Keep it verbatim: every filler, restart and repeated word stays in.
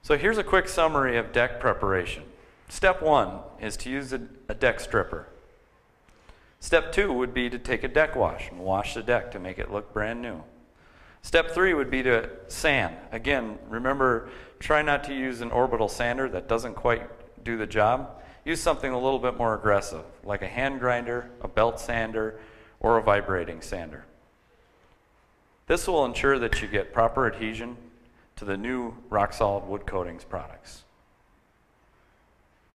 So here's a quick summary of deck preparation. Step one is to use a, a deck stripper. Step two would be to take a deck wash and wash the deck to make it look brand new. Step three would be to sand. Again, remember, try not to use an orbital sander that doesn't quite do the job. Use something a little bit more aggressive, like a hand grinder, a belt sander, or a vibrating sander. This will ensure that you get proper adhesion to the new RockSolid wood coatings products.